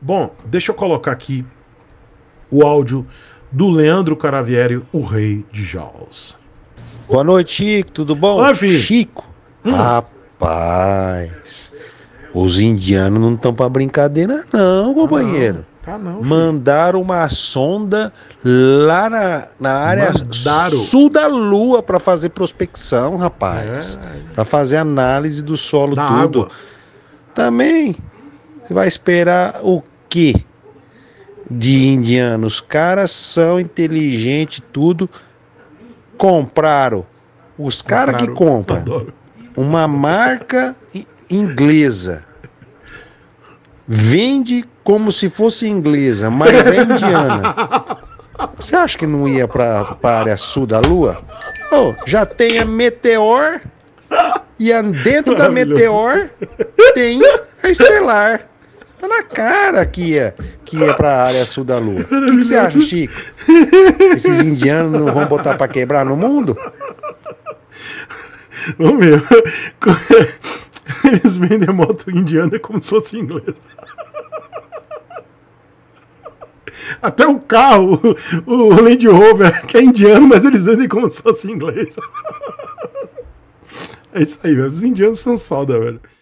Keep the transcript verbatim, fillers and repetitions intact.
Bom, deixa eu colocar aqui o áudio do Leandro Caravieri, o rei de Jaws. Boa noite, Chico, tudo bom? Oi, filho. Chico, hum. rapaz, os indianos não estão pra brincadeira não, companheiro. Não, tá não, filho. Mandaram uma sonda lá na, na área Mandaram. sul da Lua pra fazer prospecção, rapaz. É. Pra fazer análise do solo, da tudo. Água. Também, você vai esperar o quê de indianos? Os caras são inteligentes, tudo. Compraram, os caras que compram Adoro. uma marca inglesa, vende como se fosse inglesa, mas é indiana. Você acha que não ia para a área sul da Lua? Oh, já tem a Meteor e a, dentro da Meteor tem a Estelar. Tá na cara que ia, que ia pra área sul da Lua. O que, que você acha, Chico? Esses indianos não vão botar pra quebrar no mundo? Vamos ver. Eles vendem a moto indiana como se fosse inglesa. Até o carro, o Land Rover, que é indiano, mas eles vendem como se fosse inglês. É isso aí, velho. Os indianos são solda, velho.